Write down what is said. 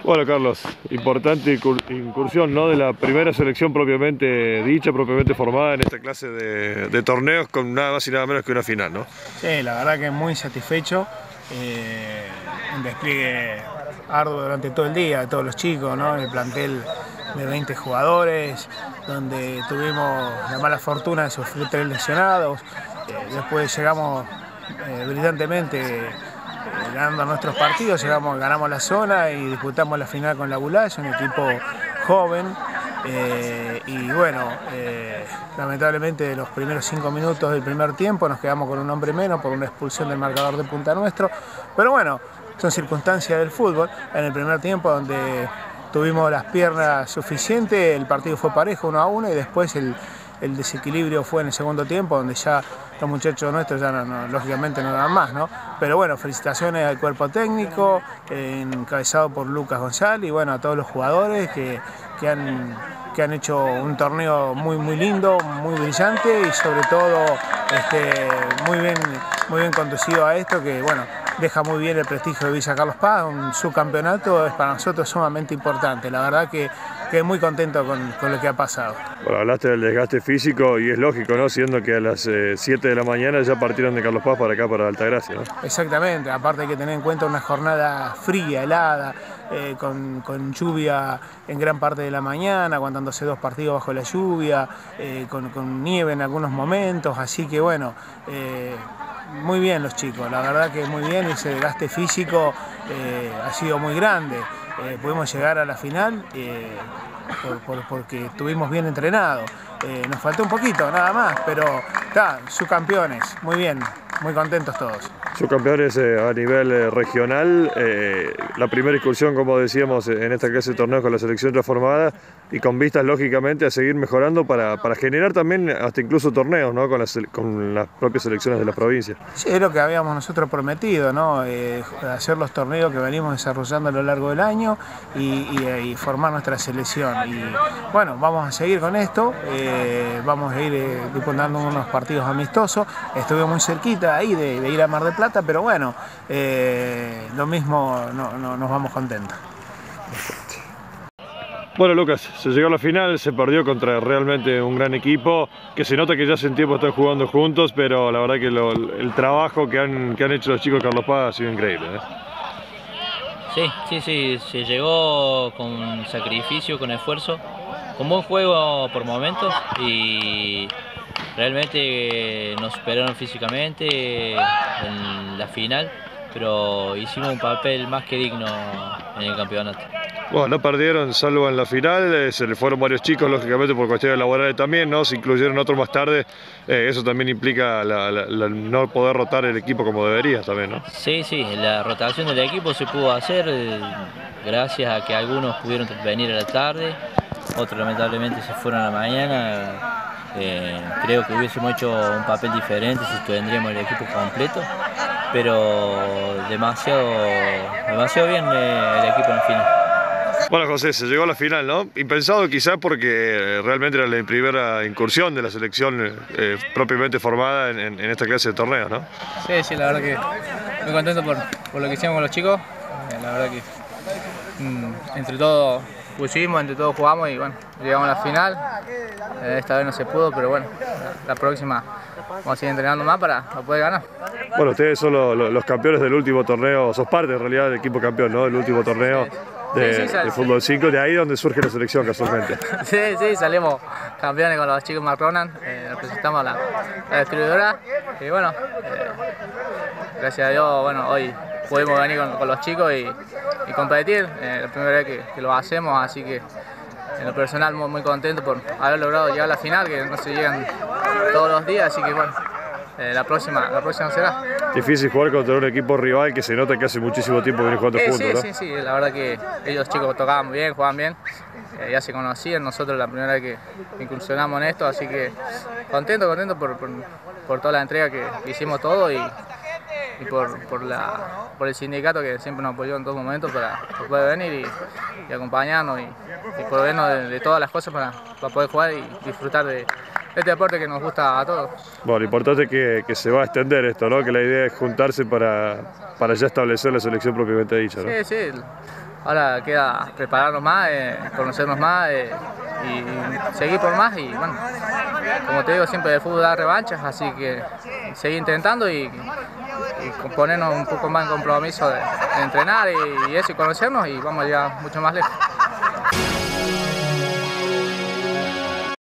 Bueno, Carlos, importante incursión, ¿no?, de la primera selección propiamente dicha, propiamente formada en esta clase de torneos con nada más y nada menos que una final, ¿no? Sí, la verdad que muy satisfecho. Un despliegue arduo durante todo el día de todos los chicos, ¿no? El plantel de 20 jugadores, donde tuvimos la mala fortuna de sufrir 3 lesionados. Después llegamos brillantemente ganando nuestros partidos, ganamos la zona y disputamos la final con la Bulaya, un equipo joven. Y bueno, lamentablemente de los primeros 5 minutos del primer tiempo nos quedamos con un hombre menos por una expulsión del marcador de punta nuestro, pero bueno, son circunstancias del fútbol. En el primer tiempo, donde tuvimos las piernas suficientes, el partido fue parejo 1-1 y después el desequilibrio fue en el segundo tiempo, donde ya los muchachos nuestros ya lógicamente no dan más, ¿no? Pero bueno, felicitaciones al cuerpo técnico, encabezado por Lucas González, y bueno, a todos los jugadores que han hecho un torneo muy lindo, muy brillante y sobre todo muy bien conducido a esto, que bueno, deja muy bien el prestigio de Villa Carlos Paz. Un subcampeonato es para nosotros sumamente importante. La verdad que muy contento con lo que ha pasado. Bueno, hablaste del desgaste físico y es lógico, ¿no?, siendo que a las 7 de la mañana ya partieron de Carlos Paz para acá, para Altagracia, ¿no? Exactamente, aparte hay que tener en cuenta una jornada fría, helada, con lluvia en gran parte de la mañana, aguantándose 2 partidos bajo la lluvia, con nieve en algunos momentos, así que bueno, muy bien los chicos, la verdad que muy bien. Ese desgaste físico ha sido muy grande. Pudimos llegar a la final porque estuvimos bien entrenados. Nos faltó un poquito, nada más, pero subcampeones, muy bien, muy contentos todos. Subcampeones a nivel regional, la primera excursión, como decíamos, en esta clase de torneos con la selección transformada y con vistas, lógicamente, a seguir mejorando para generar también hasta incluso torneos, ¿no?, con las propias selecciones de la provincia. Sí, es lo que habíamos nosotros prometido, ¿no? Hacer los torneos que venimos desarrollando a lo largo del año y formar nuestra selección. Y bueno, vamos a seguir con esto, vamos a ir disputando unos partidos amistosos. Estuve muy cerquita ahí de ir a Mar del Plata, pero bueno, lo mismo, no nos vamos contentos. Bueno, Lucas, se llegó a la final, se perdió contra realmente un gran equipo, que se nota que ya hace un tiempo están jugando juntos, pero la verdad que el trabajo que han hecho los chicos de Carlos Paz ha sido increíble, ¿eh? Sí, se llegó con sacrificio, con esfuerzo, con buen juego por momentos y realmente nos superaron físicamente en la final, pero hicimos un papel más que digno en el campeonato. Bueno, no perdieron, salvo en la final, se le fueron varios chicos, lógicamente por cuestiones laborales también, ¿no? Se incluyeron otros más tarde, eso también implica no poder rotar el equipo como debería también, ¿no? Sí, la rotación del equipo se pudo hacer gracias a que algunos pudieron venir a la tarde, otros lamentablemente se fueron a la mañana. Creo que hubiésemos hecho un papel diferente si tendríamos el equipo completo, pero demasiado bien el equipo en la final. Bueno, José, se llegó a la final, ¿no? Impensado quizás porque realmente era la primera incursión de la selección propiamente formada en esta clase de torneos, ¿no? Sí, la verdad que muy contento por lo que hicimos con los chicos. La verdad que entre todos pusimos, entre todos jugamos y bueno, llegamos a la final. Esta vez no se pudo, pero bueno, la próxima vamos a seguir entrenando más para poder ganar. Bueno, ustedes son los campeones del último torneo, sos parte en realidad del equipo campeón, ¿no?, del último torneo. De fútbol 5, de ahí donde surge la selección casualmente. Sí, salimos campeones con los chicos McRonan, representamos a la distribuidora y bueno, gracias a Dios, bueno, hoy pudimos venir con los chicos y competir, la primera vez que lo hacemos, así que en lo personal muy contento por haber logrado llegar a la final, que no se llegan todos los días, así que bueno, la próxima será. Difícil jugar contra un equipo rival que se nota que hace muchísimo tiempo vienen jugando juntos, ¿no? Sí, la verdad que ellos chicos tocaban muy bien, jugaban bien, ya se conocían, nosotros la primera vez que incursionamos en esto, así que contento por toda la entrega que hicimos todo y por el sindicato que siempre nos apoyó en todo momento para poder venir y acompañarnos y por vernos de todas las cosas para poder jugar y disfrutar de este deporte que nos gusta a todos. Bueno, lo importante es que se va a extender esto, ¿no? Que la idea es juntarse para ya establecer la selección propiamente dicha, ¿no? Sí, sí. Ahora queda prepararnos más, conocernos más y seguir por más. Y bueno, como te digo, siempre el fútbol da revanchas, así que seguir intentando y ponernos un poco más en compromiso de entrenar y eso y conocernos y vamos a llegar mucho más lejos.